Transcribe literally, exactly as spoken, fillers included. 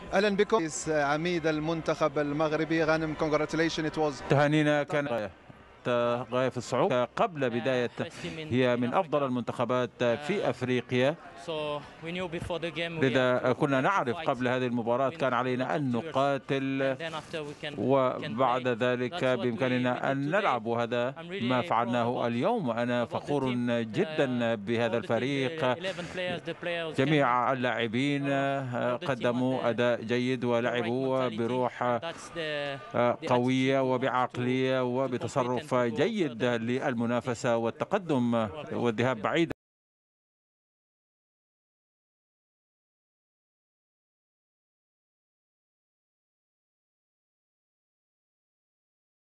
اهلا بكم رئيس عميد المنتخب المغربي غانم. congratulations it was تهانينا كان غاية غاية في الصعود قبل بداية. هي من أفضل المنتخبات في أفريقيا، لذا كنا نعرف قبل هذه المباراة كان علينا أن نقاتل، وبعد ذلك بإمكاننا أن نلعب، وهذا ما فعلناه اليوم. أنا فخور جدا بهذا الفريق. جميع اللاعبين قدموا أداء جيد ولعبوا بروح قوية وبعقلية وبتصرف جيد للمنافسة والتقدم والذهاب بعيدا.